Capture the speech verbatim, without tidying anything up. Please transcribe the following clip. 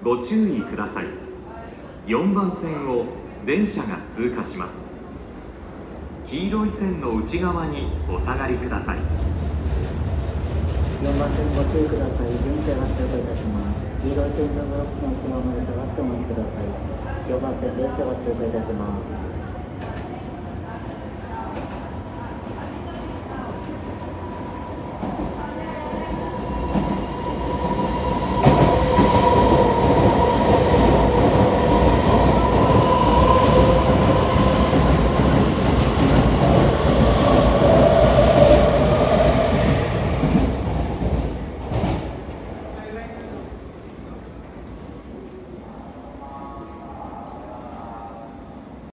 ご注意ください。よんばん線を電車が通過します。黄色い線の内側にお下がりください。 よんばん線ご注意ください。電車が通過いたします。黄色い線のブロックの内側まで下がってお待ちください。よんばん線電車が通過いたします。